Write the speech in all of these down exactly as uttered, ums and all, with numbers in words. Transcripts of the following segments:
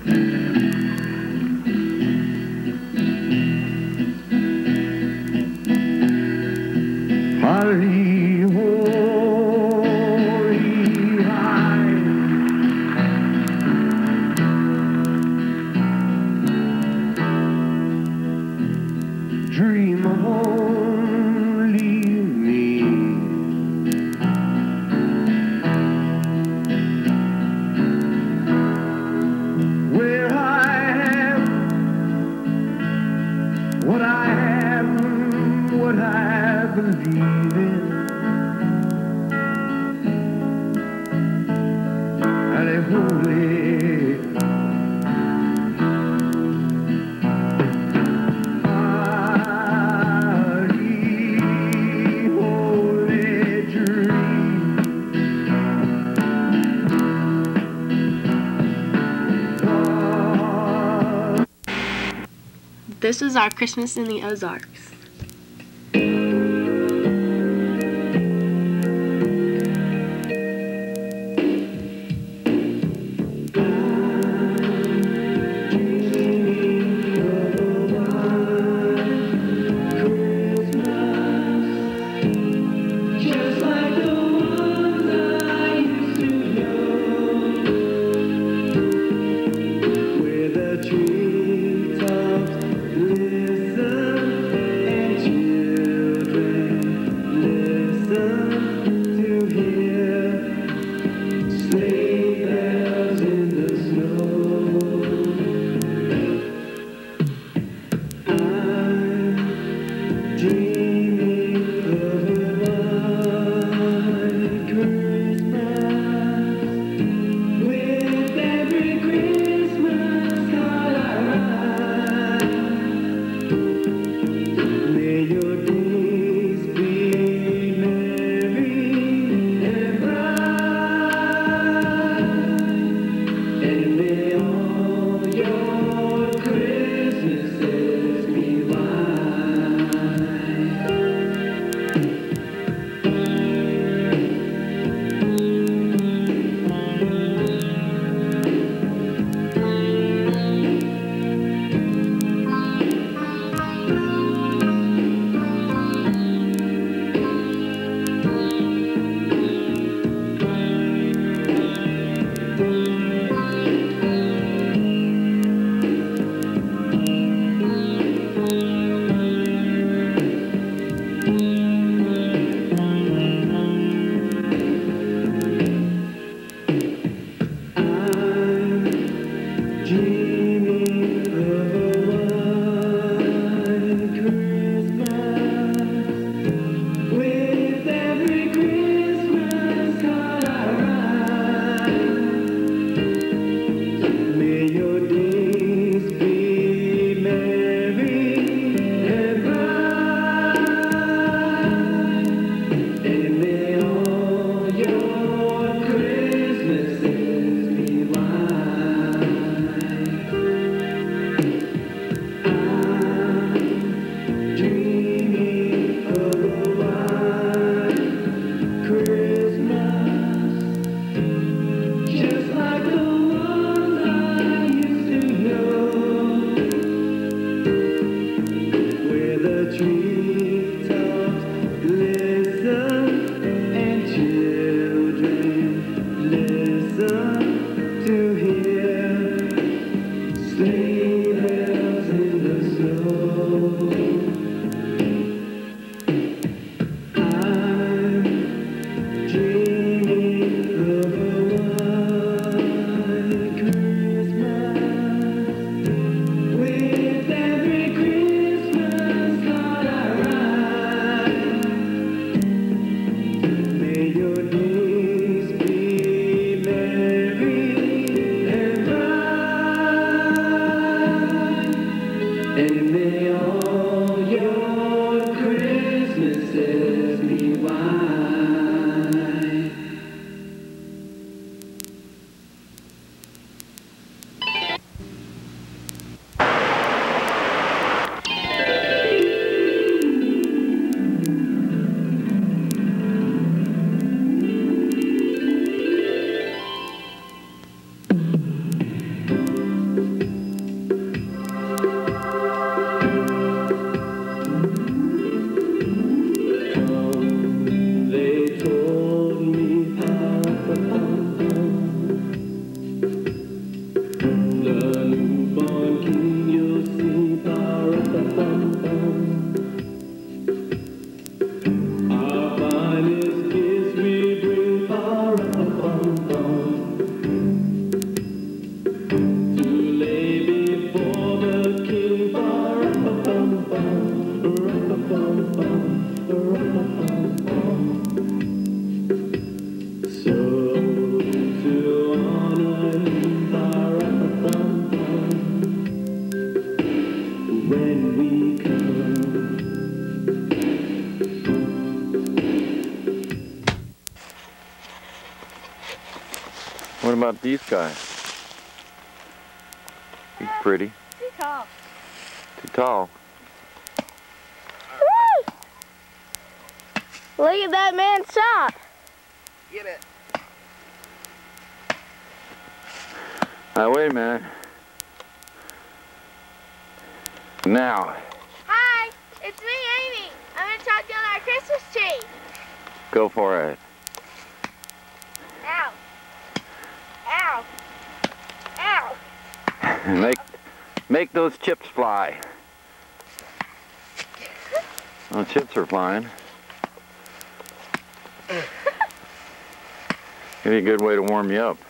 This is our Christmas in the Ozarks. May your days be merry. What about these guys? He's pretty. Too tall. Too tall. Look at that man's shot. Get it. Now wait a minute. Now. Hi, it's me, Amy. I'm gonna chop down our Christmas tree. Go for it. Ow. Ow. Ow. make, make those chips fly. Well, chips are flying. Maybe a good way to warm you up.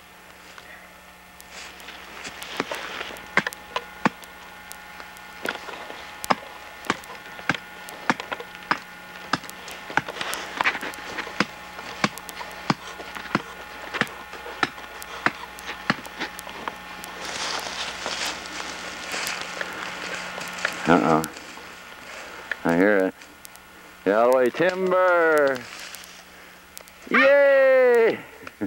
Uh-oh. I hear it. Get out of the way, timber! Yay!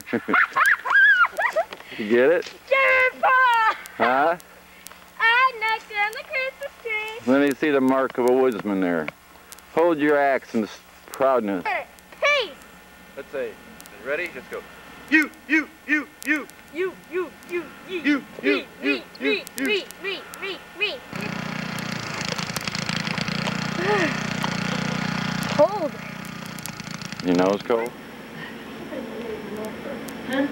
You get it? Grandpa! Huh? I knocked down the Christmas tree. Let me see the mark of a woodsman there. Hold your axe in proudness. Peace! Let's say, ready? Let's go. You, you, you, you. You, you, you, you, You, you, me, you, me, you, me, you. me, me, me, me. Cold. Your nose cold? Huh?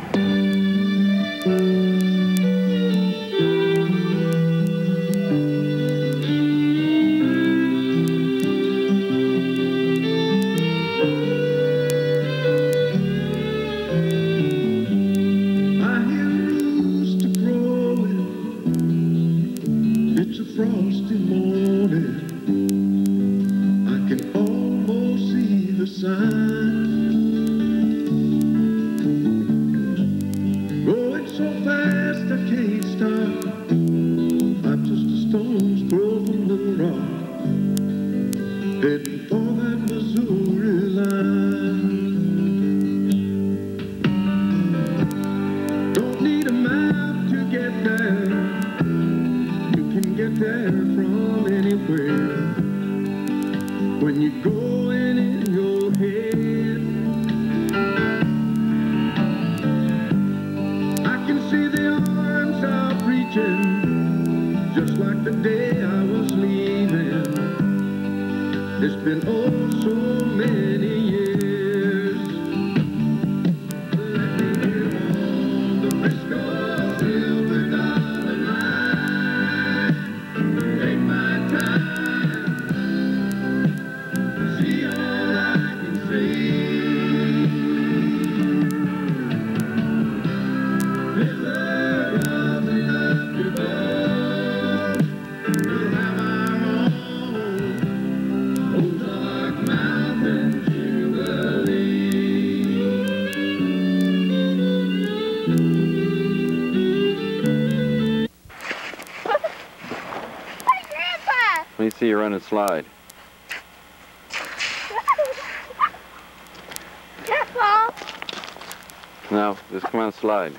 Ozark Mountains, Let me see you run and slide. Careful. No, just come on and slide.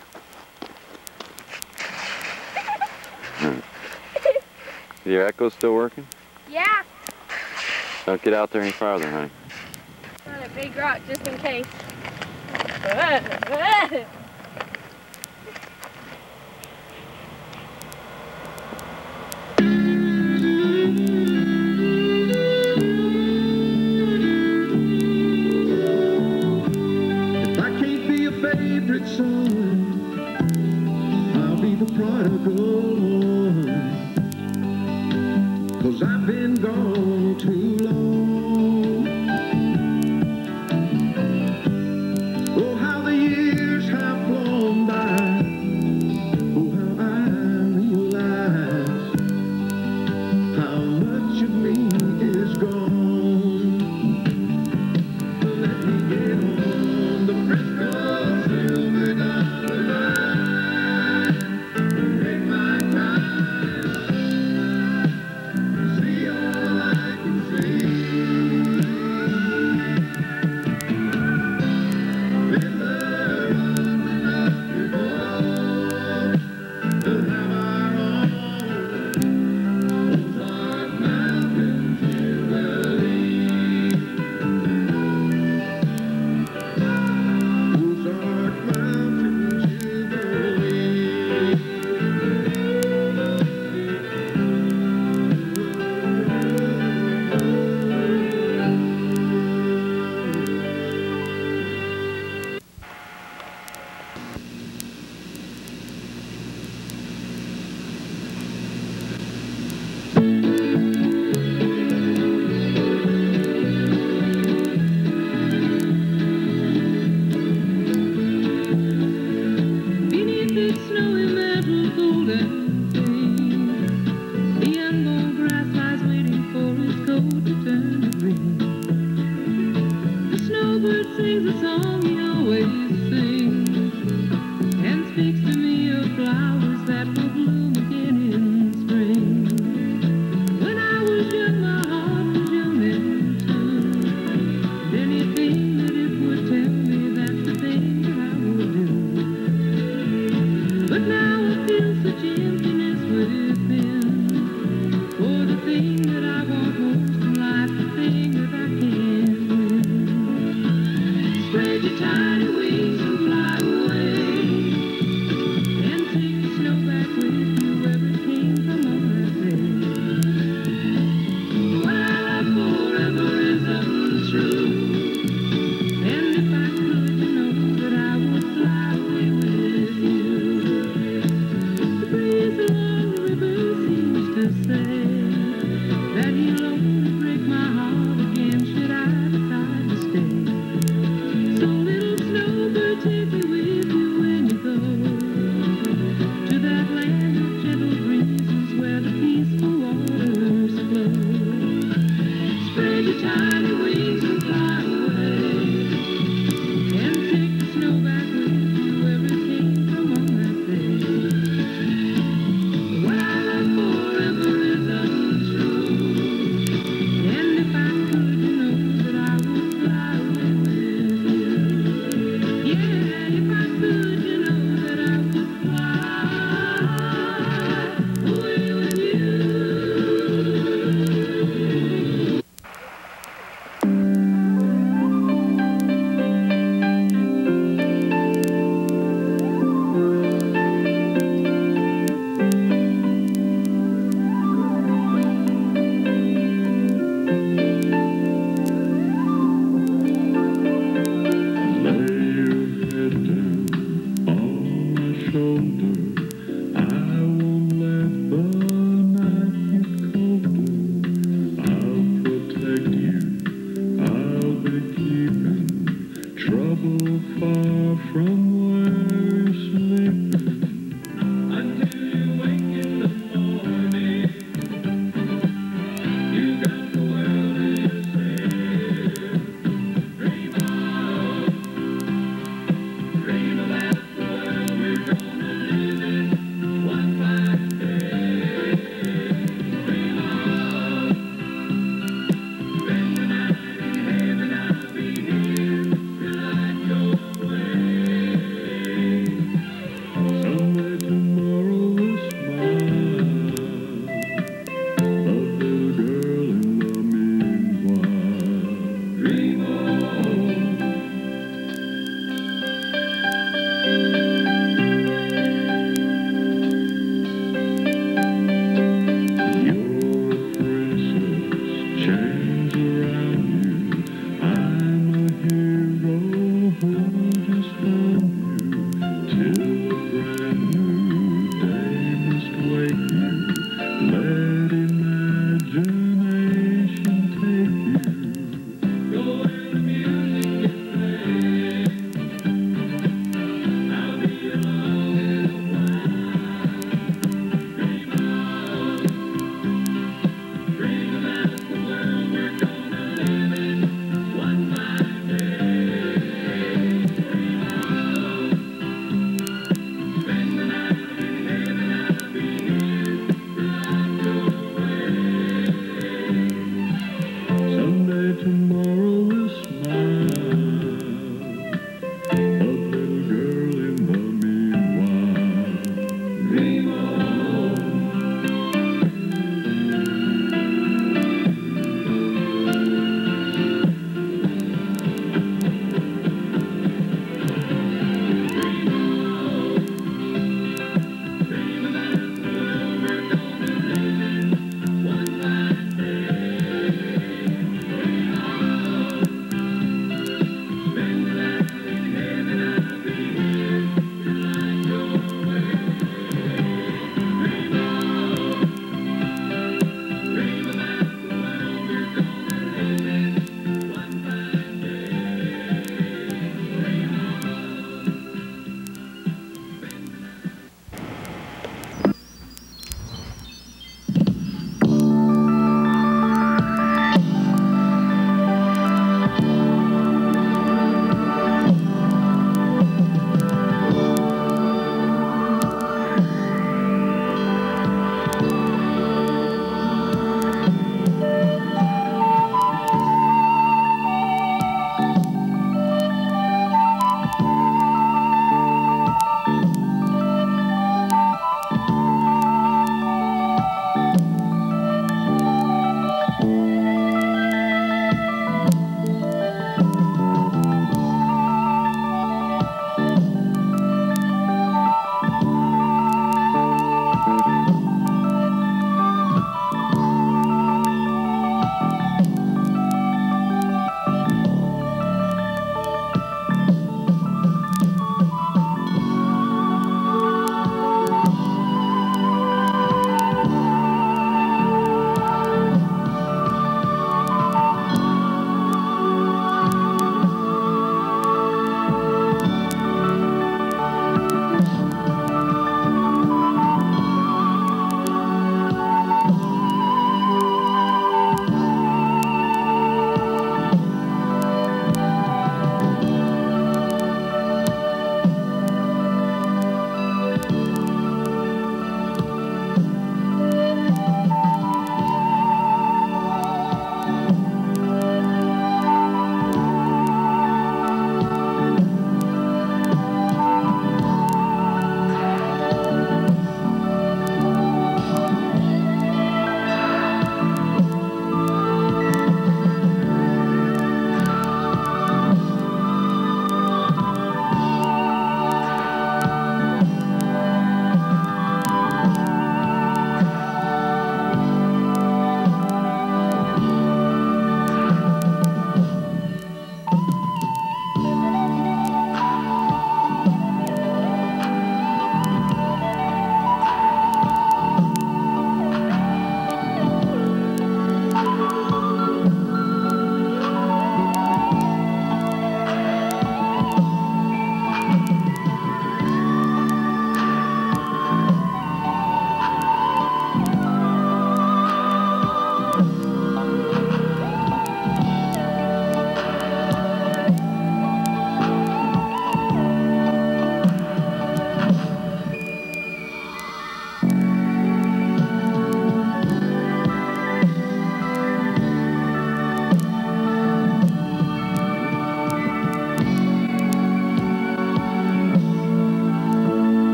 Your echo still working? Yeah. Don't get out there any farther, honey. On a big rock just in case. If I can't be a favorite son, I'll be the prodigal one. 'Cause I've been gone too long. Oh, how the years have flown by. Oh, how I realize how much of me is gone. Let me get on the Frisco Silver Dollar Line. Take my time. See all I can see. River running up before to have our own Ozark Mountains Jubilee. Ozark Mountains Jubilee. Beneath its snowy metal golden flame, the unmown grass lies waiting for its coat to turn to green. The snowbird sings a song he always sings, and speaks to me of flowers that will bloom again in spring. When I was young, my heart was young and true, and anything that it would tell me, that's the thing that I would do. But now I feel such emptiness within, for the thing that I want most in life, the thing that I can't win. Spread your tiny wings and fly away, and take the snow back with you wherever it came from on that day. What I love forever is untrue, and if I could, you know that I would fly away with told her, I won't let the night get colder. I'll protect you, I'll be keeping trouble far from where you're sleeping. Until you wake in the morning, you got the world in yourself. Dream on, dream about the world we're gonna live in one fine day. Dream on, spend the night in heaven, I'll be here till light goes away. Someday tomorrow we'll smile, love little girl in the meanwhile. Dream on. You're a princess, chains around you. I'm a hero who just found you. Till